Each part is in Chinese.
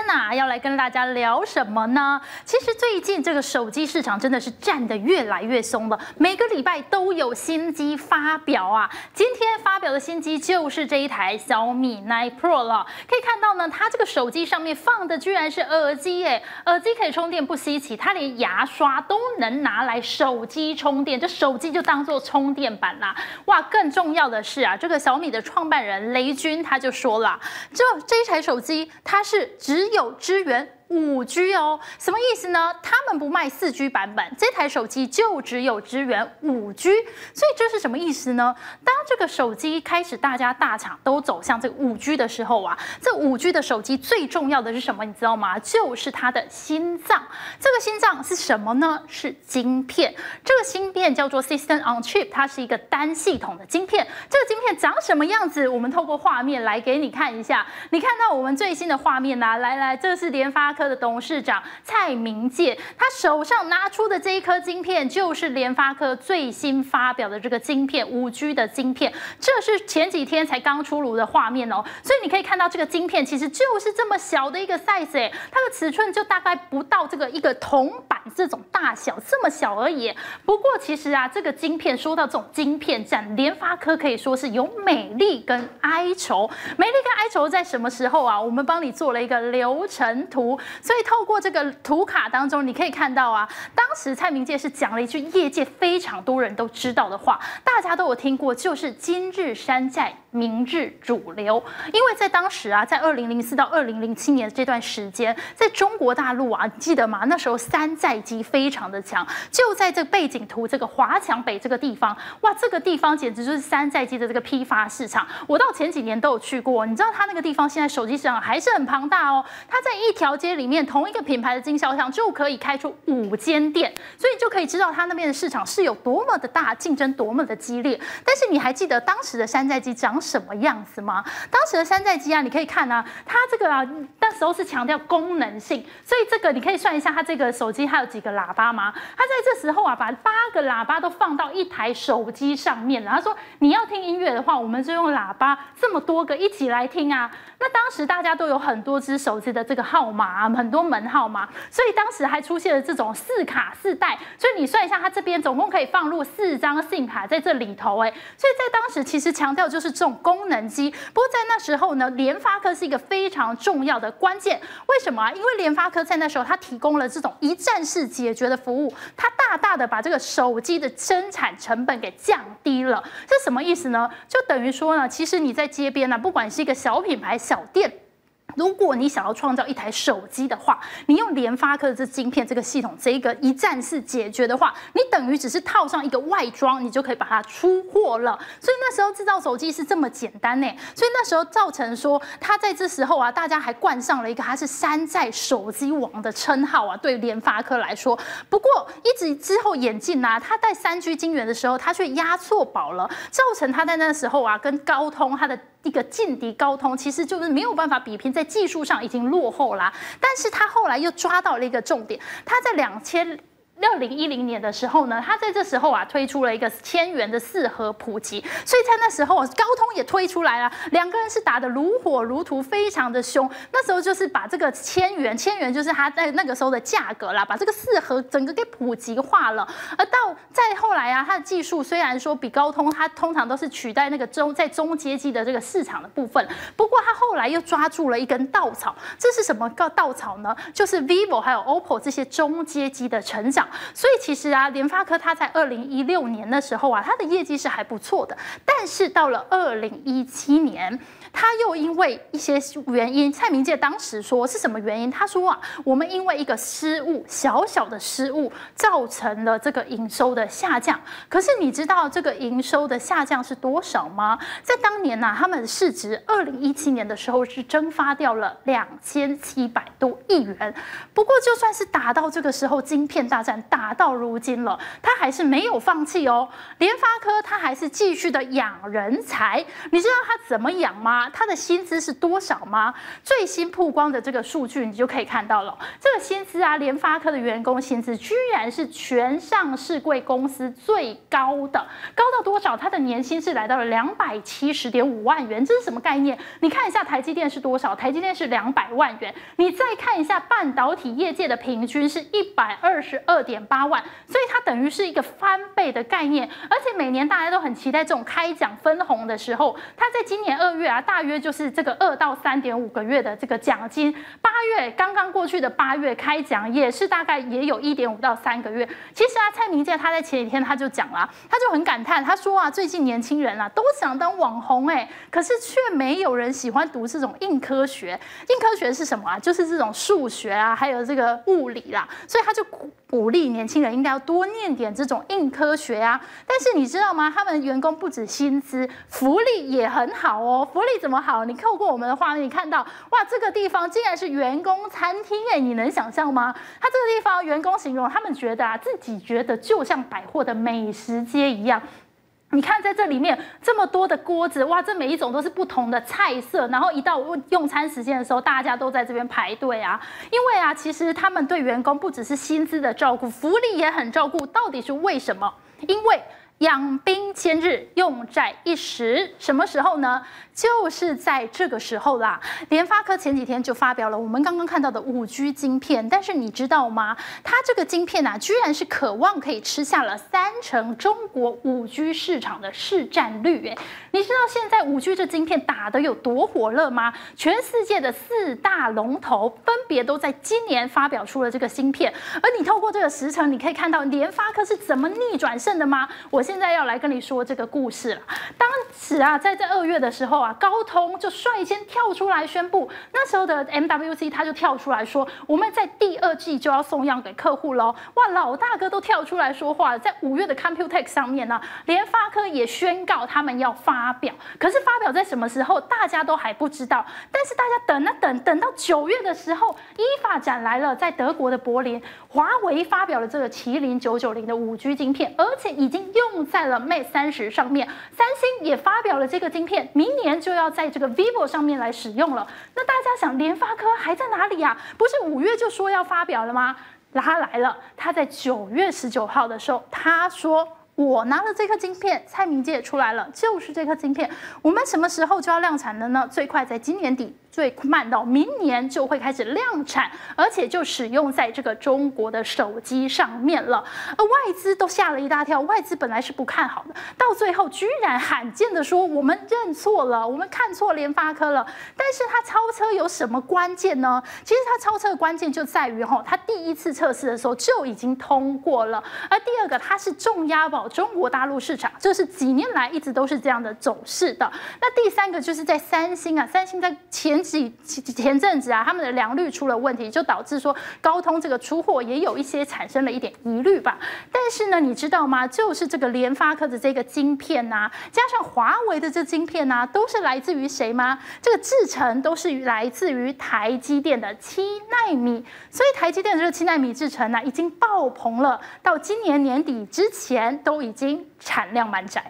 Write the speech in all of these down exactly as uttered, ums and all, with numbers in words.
呐、啊，要来跟大家聊什么呢？其实最近这个手机市场真的是站得越来越松了，每个礼拜都有新机发表啊。今天发表的新机就是这一台小米九 Pro 了。可以看到呢，它这个手机上面放的居然是耳机耶，耳机可以充电不稀奇，它连牙刷都能拿来手机充电，这手机就当做充电板啦。哇，更重要的是啊，这个小米的创办人雷军他就说了，这这一台手机它是只有支援五 G 哦，什么意思呢？他们不卖四 G 版本，这台手机就只有支援五 G， 所以这是什么意思呢？当这个手机开始大家大厂都走向这个五 G 的时候啊，这五 G 的手机最重要的是什么？你知道吗？就是它的心脏。这个心脏是什么呢？是晶片。这个芯片叫做 System on Chip， 它是一个单系统的晶片。这个晶片长什么样子？我们透过画面来给你看一下。你看到我们最新的画面啊，来来，这是联发科的董事长蔡明介，他手上拿出的这一颗晶片，就是联发科最新发表的这个晶片五 G 的晶片，这是前几天才刚出炉的画面哦。所以你可以看到这个晶片其实就是这么小的一个 size， 哎，它的尺寸就大概不到这个一个铜板这种大小，这么小而已。不过其实啊，这个晶片说到这种晶片战，联发科可以说是有美丽跟哀愁。美丽跟哀愁在什么时候啊？我们帮你做了一个流程图。所以透过这个图卡当中，你可以看到啊，当时蔡明介是讲了一句业界非常多人都知道的话，大家都有听过，就是今日山寨，明日主流。因为在当时啊，在二零零四到二零零七年这段时间，在中国大陆啊，你记得吗？那时候山寨机非常的强，就在这背景图这个华强北这个地方，哇，这个地方简直就是山寨机的这个批发市场。我到前几年都有去过，你知道它那个地方现在手机市场还是很庞大哦，它在一条街里面同一个品牌的经销商就可以开出五间店，所以就可以知道它那边的市场是有多么的大，竞争多么的激烈。但是你还记得当时的山寨机长什么样子吗？当时的山寨机啊，你可以看啊，它这个啊，那时候是强调功能性，所以这个你可以算一下，它这个手机还有几个喇叭吗？它在这时候啊，把八个喇叭都放到一台手机上面了。他说你要听音乐的话，我们就用喇叭这么多个一起来听啊。那当时大家都有很多只手机的这个号码啊，很多门号码，所以当时还出现了这种四卡四代，所以你算一下，它这边总共可以放入四张 SIM 卡在这里头，哎，所以在当时其实强调就是这种功能机。不过在那时候呢，联发科是一个非常重要的关键，为什么啊？因为联发科在那时候它提供了这种一站式解决的服务，它大大的把这个手机的生产成本给降低了。这什么意思呢？就等于说呢，其实你在街边呢、啊，不管是一个小品牌、小店。如果你想要创造一台手机的话，你用联发科的这晶片这个系统，这一个一站式解决的话，你等于只是套上一个外装，你就可以把它出货了。所以那时候制造手机是这么简单呢。所以那时候造成说，它在这时候啊，大家还冠上了一个它是山寨手机王的称号啊。对联发科来说，不过一直之后演进啊，它在三 G 晶圆的时候，它却压错宝了，造成它在那时候啊，跟高通它的一个劲敌高通，其实就是没有办法比拼，在技术上已经落后啦。但是他后来又抓到了一个重点，他在两千。二零一零年的时候呢，他在这时候啊推出了一个千元的四核普及，所以在那时候高通也推出来了，两个人是打得如火如荼，非常的凶。那时候就是把这个千元，千元就是他在那个时候的价格啦，把这个四核整个给普及化了。而到再后来啊，它的技术虽然说比高通，它通常都是取代那个中在中阶机的这个市场的部分，不过它后来又抓住了一根稻草，这是什么个稻草呢？就是 vivo 还有 O P P O 这些中阶机的成长。所以其实啊，联发科它在二零一六年的时候啊，它的业绩是还不错的。但是到了二零一七年，它又因为一些原因，蔡明介当时说是什么原因？他说啊，我们因为一个失误，小小的失误，造成了这个营收的下降。可是你知道这个营收的下降是多少吗？在当年呢、啊，他们的市值二零一七年的时候是蒸发掉了两千七百多亿元。不过就算是打到这个时候，晶片大战打到如今了，他还是没有放弃哦。联发科他还是继续的养人才，你知道他怎么养吗？ 吗？他的薪资是多少吗？最新曝光的这个数据，你就可以看到了，这个薪资啊，联发科的员工薪资居然是全上市柜公司最高的，高到多少？它的年薪是来到了两百七十点五万元，这是什么概念？你看一下台积电是多少？台积电是两百万元，你再看一下半导体业界的平均是一百二十二点八万，所以它等于是一个翻倍的概念。而且每年大家都很期待这种开奖分红的时候，它在今年二月啊，大约就是这个二到三点五个月的这个奖金。八月刚刚过去的八月开奖也是大概也有一点五到三个月。其实啊，蔡明介他在前几天他就讲了，他就很感叹，他说啊，最近年轻人啊都想当网红哎、欸，可是却没有人喜欢读这种硬科学。硬科学是什么啊？就是这种数学啊，还有这个物理啦，所以他就鼓励年轻人应该要多念点这种硬科学啊。但是你知道吗？他们员工不止薪资，福利也很好哦。福利怎么好？你透过我们的画面，你看到哇，这个地方竟然是员工餐厅哎，你能想象吗？他这个地方员工形容，他们觉得啊，自己觉得就像百货的美食街一样。你看，在这里面这么多的锅子，哇，这每一种都是不同的菜色。然后一到用餐时间的时候，大家都在这边排队啊。因为啊，其实他们对员工不只是薪资的照顾，福利也很照顾。到底是为什么？因为养兵千日，用在一时。什么时候呢？就是在这个时候啦。联发科前几天就发表了我们刚刚看到的五 G 晶片，但是你知道吗？它这个晶片啊，居然是渴望可以吃下了三成中国五 G 市场的市占率。哎，你知道现在五 G 这晶片打得有多火热吗？全世界的四大龙头分别都在今年发表出了这个芯片，而你透过这个时程，你可以看到联发科是怎么逆转胜的吗？我现在要来跟你说这个故事了。当时啊，在这二月的时候啊，高通就率先跳出来宣布，那时候的 M W C 他就跳出来说，我们在第二季就要送样给客户喽。哇，老大哥都跳出来说话了。在五月的 Computex 上面呢，联发科也宣告他们要发表，可是发表在什么时候，大家都还不知道。但是大家等啊等，等到九月的时候，依法展来了，在德国的柏林，华为发表了这个麒麟九九零的五 G 晶片，而且已经用在了 Mate 三十上面。三星也发表了这个晶片，明年就要在这个 Vivo 上面来使用了。那大家想，联发科还在哪里啊？不是五月就说要发表了吗？他来了，他在九月十九号的时候，他说，我拿了这颗晶片，蔡明介也出来了，就是这颗晶片，我们什么时候就要量产了呢？最快在今年底，最慢到明年就会开始量产，而且就使用在这个中国的手机上面了。而外资都吓了一大跳，外资本来是不看好的，到最后居然罕见的说，我们认错了，我们看错联发科了。但是它超车有什么关键呢？其实它超车的关键就在于哈，它第一次测试的时候就已经通过了，而第二个它是重押宝中国大陆市场，这是几年来一直都是这样的走势的。那第三个就是在三星啊，三星在前几前阵子啊，他们的良率出了问题，就导致说高通这个出货也有一些产生了一点疑虑吧。但是呢，你知道吗？就是这个联发科的这个晶片啊，加上华为的这晶片啊，都是来自于谁吗？这个制程都是来自于台积电的七奈米，所以台积电的这个七奈米制程呢、啊，已经爆棚了，到今年年底之前都已经产量满载。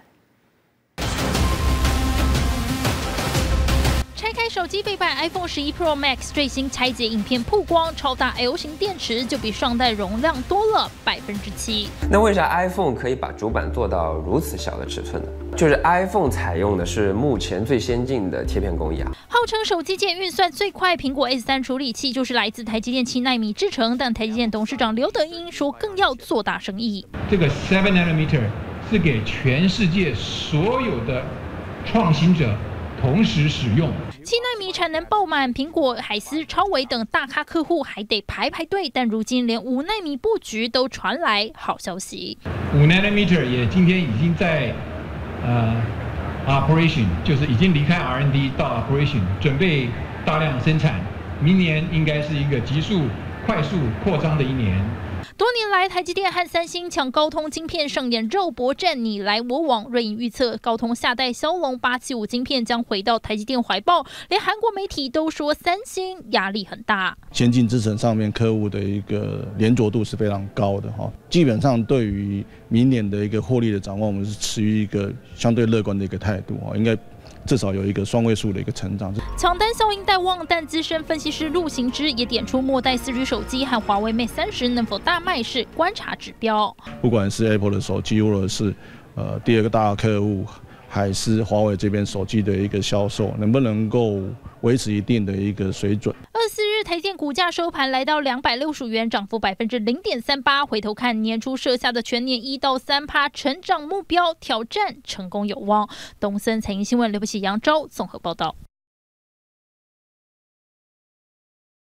拆开手机背板 ，iPhone 十一 Pro Max 最新拆解影片曝光，超大 L 型电池就比上代容量多了百分之七。 那为啥 iPhone 可以把主板做到如此小的尺寸呢？就是 iPhone 采用的是目前最先进的贴片工艺啊。 号称手机界运算最快，苹果 S 三处理器就是来自台积电七奈米制程，但台积电董事长刘德英说更要做大生意。 这个 seven nanometer 是给全世界所有的创新者同时使用。 七奈米产能爆满，苹果、海思、超微等大咖客户还得排排队，但如今连五奈米布局都传来好消息。 五 nanometer 也今天已经在呃 operation， 就是已经离开 R and D 到 operation， 准备大量生产。明年应该是一个急速、快速扩张的一年。 多年来，台积电和三星抢高通晶片上演肉搏战，你来我往。瑞银预测，高通下代骁龙八七五晶片将回到台积电怀抱，连韩国媒体都说三星压力很大。 先进制程上面客户的一个连着度是非常高的哈，基本上对于明年的一个获利的展望，我们是持于一个相对乐观的一个态度啊，应该至少有一个双位数的一个成长。 抢单效应待望，但资深分析师陆行之也点出末代四 G 手机和华为 Mate 三十能否大卖是观察指标。 不管是 Apple 的手机，或者是呃第二个大客户，还是华为这边手机的一个销售，能不能够维持一定的一个水准？ 二十四日台积电股价收盘来到两百六十五元，涨幅百分之零点三八。回头看年初设下的全年一到三趴成长目标，挑战成功有望。东森财经新闻刘不起、杨昭综合报道。